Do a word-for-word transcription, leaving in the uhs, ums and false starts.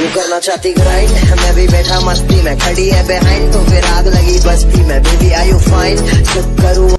करना चाहती ग्राइंड, मैं भी बैठा मस्ती में, खड़ी है बिहाइंड तो फिर आग लगी बस्ती में। बेबी आर यू फाइन, चुप करूँ